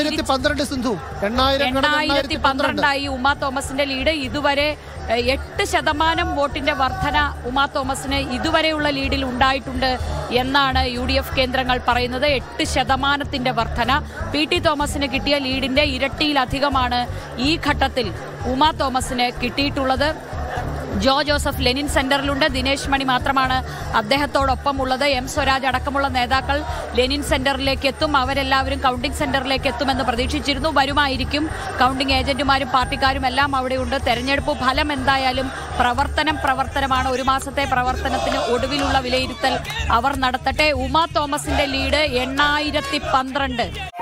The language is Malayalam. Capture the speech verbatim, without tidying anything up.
എണ്ണായിരത്തി പന്ത്രണ്ടായി ഉമാ തോമസിന്റെ ലീഡ്. ഇതുവരെ എട്ട് ശതമാനം വോട്ടിന്റെ വർധന ഉമാ തോമസിന് ഇതുവരെയുള്ള ലീഡിൽ ഉണ്ടായിട്ടുണ്ട് എന്നാണ് യു ഡി എഫ് കേന്ദ്രങ്ങൾ പറയുന്നത്. എട്ട് ശതമാനത്തിന്റെ വർധന. പി ടി തോമസിന് കിട്ടിയ ലീഡിന്റെ ഇരട്ടിയിലധികമാണ് ഈ ഘട്ടത്തിൽ ഉമാ തോമസിന് കിട്ടിയിട്ടുള്ളത്. ജോ ജോസഫ് ലെനിൻ സെന്ററിലുണ്ട്. ദിനേശ് മണി മാത്രമാണ് അദ്ദേഹത്തോടൊപ്പം ഉള്ളത്. എം സ്വരാജ് അടക്കമുള്ള നേതാക്കൾ ലെനിൻ സെന്ററിലേക്ക് എത്തും. അവരെല്ലാവരും കൗണ്ടിംഗ് സെന്ററിലേക്ക് എത്തുമെന്ന് പ്രതീക്ഷിച്ചിരുന്നു. വരുമായിരിക്കും. കൗണ്ടിംഗ് ഏജന്റുമാരും പാർട്ടിക്കാരും എല്ലാം അവിടെയുണ്ട്. തെരഞ്ഞെടുപ്പ് ഫലം എന്തായാലും പ്രവർത്തനം പ്രവർത്തനമാണ്. ഒരു മാസത്തെ പ്രവർത്തനത്തിന് ഒടുവിലുള്ള വിലയിരുത്തൽ അവർ നടത്തട്ടെ. ഉമാ തോമസിന്റെ ലീഡ് എണ്ണായിരത്തി പന്ത്രണ്ട്.